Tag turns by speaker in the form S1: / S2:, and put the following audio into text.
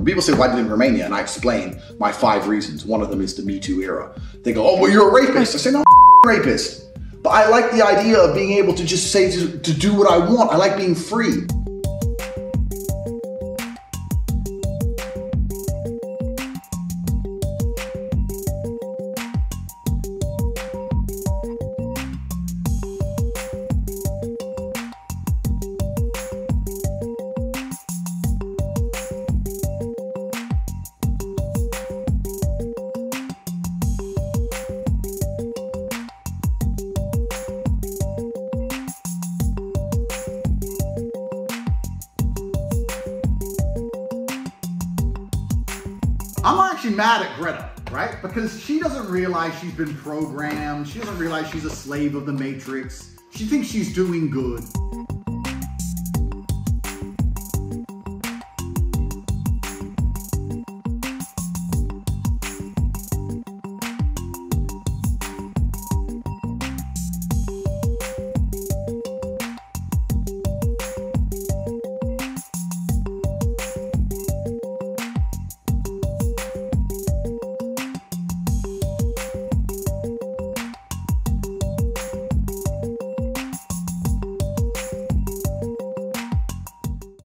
S1: When people say, why did you in Romania? And I explain my 5 reasons. One of them is the Me Too era. They go, oh, well, you're a rapist. I say, no, I'm a rapist. But I like the idea of being able to just say, to do what I want. I like being free. I'm actually mad at Greta, right? Because she doesn't realize she's been programmed. She doesn't realize she's a slave of the Matrix. She thinks she's doing good.